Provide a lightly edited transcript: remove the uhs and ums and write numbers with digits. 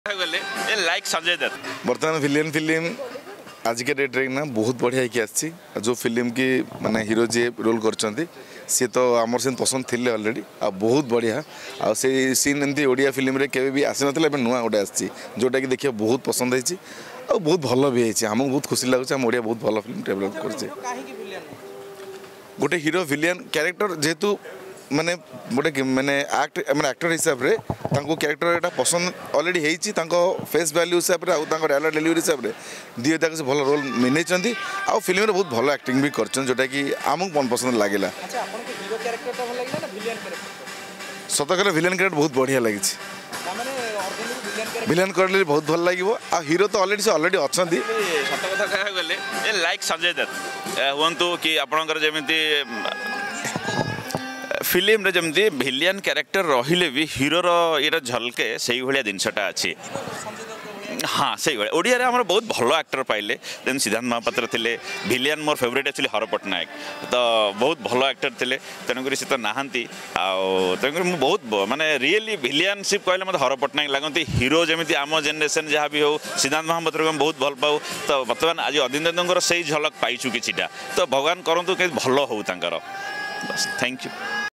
Like Sanjay Dutt बर्तमान विलियन film आज के डेट ना बहुत बढ़िया कि जो फिल्म की माने हीरो जी रोल कर सी तो आमर सीन पसंद थे अलरेडी आ बहुत बढ़िया आ से सीन एमती ओडिया फिल्म रे केबे भी आसी नथिला नुआ गोटे आसी जोटा कि देखिए बहुत पसंद है आ बहुत भल भी है आमको बहुत खुशी लगुच आम ओडिया बहुत भल फिल्म डेवलप कर गोटे हीरो विलियन कैरेक्टर जेहेतु माने गोटे माने एक्टर हिसाब रे तांको कैरेक्टर एटा पसंद ऑलरेडी हेची तांको फेस वैल्यू हिसाब रे आ तांको डायलॉग डेलीवरी हिसाब रे दिए ताक से भल रोल मिनै चंती आ फिल्म रे बहुत भल एक्टिंग भी करछन जोटा कि आमको मन पसंद लागेला। अच्छा आपन को हीरो कैरेक्टर तो भल लागला ना विलेन कैरेक्टर सतकले विलेन कैरेक्टर बहुत बढ़िया लागिछ माने ऑर्डिनरी विलेन कैरेक्टर विलेन करले बहुत भल लागिवो आ हीरो तो ऑलरेडी अछंती सत कथा कह गले ए लाइक संजय दत्त हुंतु कि आपनकर जेमिति फिल्म रे जमती विलियन कैरेक्टर रहिले भी हीरो रो एटा झलके सही भलिया जिनसटा अछि। हाँ सही भाई ओडिया रे हमर बहुत भलो एक्टर पाइले देन सिद्धांत महापात्र थिले विलियन मोर फेवरेट एक्चुअली हर पटनायक तो बहुत भलो एक्टर थिले तेनकरी से तो नाहंती आ तेनकरी मु बहुत माने रियली विलियनशिप कहले मते हर पटनायक लागंती हीरो जेमिति आम जनरेशन जहाँ भी हो सिद्धांत महापात्र को बहुत भल पाऊ तो वर्तमान आज अदिंदर सही झलक पाइछु किछिटा तो भगवान करंतु के भलो हो तांकर बस थैंक यू।